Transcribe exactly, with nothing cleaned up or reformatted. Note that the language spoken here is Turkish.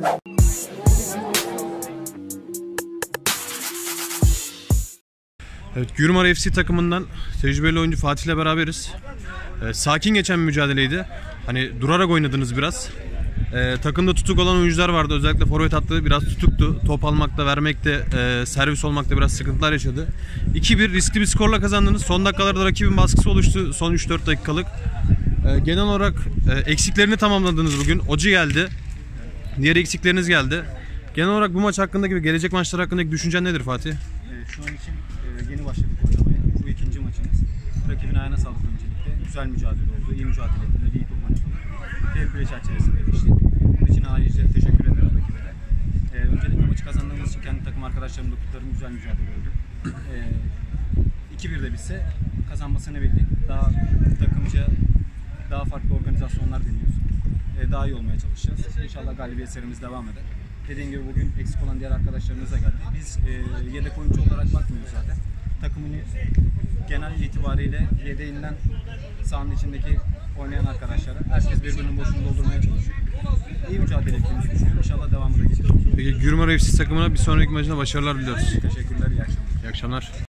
Evet, Gürmar F C takımından tecrübeli oyuncu Fatih ile beraberiz. Ee, sakin geçen bir mücadeleydi. Hani durarak oynadınız biraz. Ee, takımda tutuk olan oyuncular vardı. Özellikle forvet hattı biraz tutuktu. Top almakta, vermekte, e, servis olmakta biraz sıkıntılar yaşadı. iki bir riskli bir skorla kazandınız. Son dakikalarda rakibin baskısı oluştu. Son üç dört dakikalık. Ee, genel olarak e, eksiklerini tamamladınız bugün. Oci geldi. Diğer eksikleriniz geldi. Genel olarak bu maç hakkındaki ve gelecek maçlar hakkındaki düşüncen nedir Fatih? Evet, şu an için e, yeni başladık oynamaya. Bu ikinci maçımız. Rakibin ayağına sağlık öncelikle. Güzel mücadele oldu. İyi mücadele ettiler. İyi top oynadılar. Fair play çerçevesinde geçti. Bunun için ayrıca teşekkür ederim rakibe de. E, öncelikle maçı kazandığımız için kendi takım arkadaşlarımla kutlarım. Güzel mücadele oldu. E, iki bir de bitse kazanmasını bildik. Daha takımca daha farklı organizasyonlar deniyoruz. E, daha iyi olmaya çalışacağız. İnşallah galibiyet serimiz devam eder. Dediğim gibi bugün eksik olan diğer arkadaşlarımız da geldi. Biz e, yedek oyuncu olarak bakmıyoruz zaten. Takımın genel itibariyle yedeğinden sahanın içindeki oynayan arkadaşlara, herkes birbirinin boşluğunu doldurmaya çalışıyor. İyi mücadele ettiğimizi düşünüyorum. İnşallah devamı da gelir. Peki Gürmar F C takımına bir sonraki maçına başarılar diliyoruz. Teşekkürler, iyi akşamlar. İyi akşamlar.